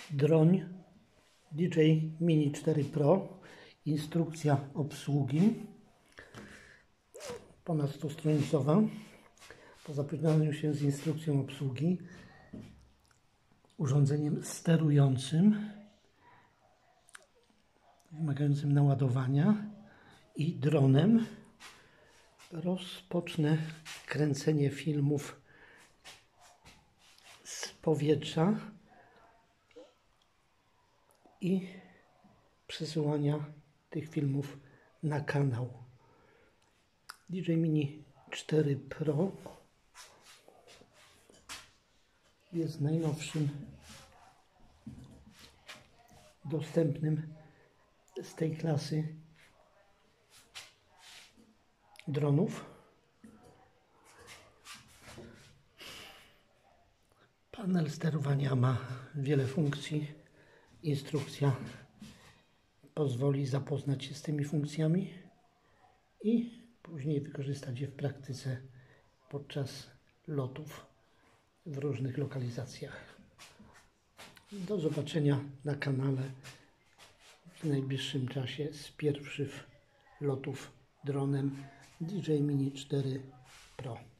Droń DJI Mini 4 Pro. Instrukcja obsługi. Ponad 100-stronicowa. Po zapoznaniu się z instrukcją obsługi, urządzeniem sterującym, wymagającym naładowania i dronem, rozpocznę kręcenie filmów z powietrza i przesyłania tych filmów na kanał. DJI Mini 4 Pro jest najnowszym dostępnym z tej klasy dronów. Panel sterowania ma wiele funkcji. Instrukcja pozwoli zapoznać się z tymi funkcjami i później wykorzystać je w praktyce podczas lotów w różnych lokalizacjach. Do zobaczenia na kanale w najbliższym czasie z pierwszych lotów dronem DJI Mini 4 Pro.